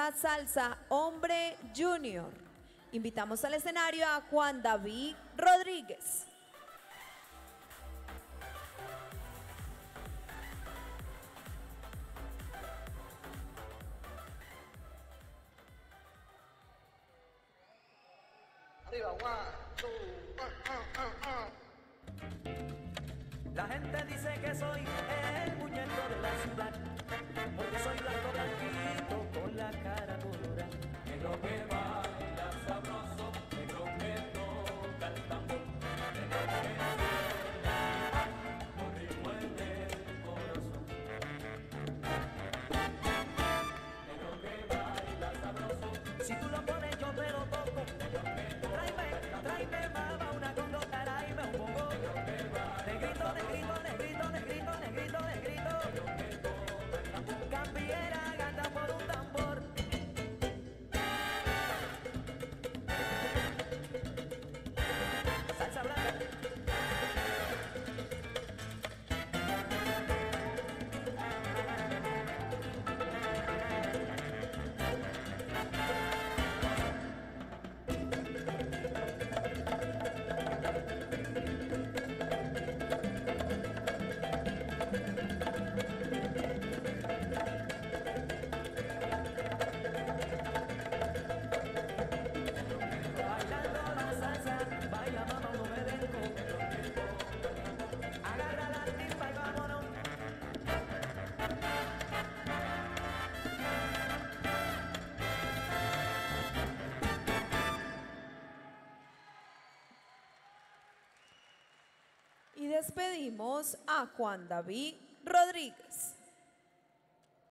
danza salsa hombre junior. Invitamos al escenario a Juan David Rodríguez. Arriba, 1, 2, La gente dice que soy el muñeco de la ciudad, porque soy blanco, blanquito, con la cara colorada. Negro que baila sabroso, negro que toca el tambor, negro que suena con ritmo en el corazón. Negro que baila sabroso, Si tú lo pones yo te lo toco. Tráeme mamá una conga, tráeme un bongo. Negrito, negrito, negrito, negrito, negrito, negrito. Campiera gana por un tambor. Salsa blanca. Y despedimos a Juan David Rodríguez.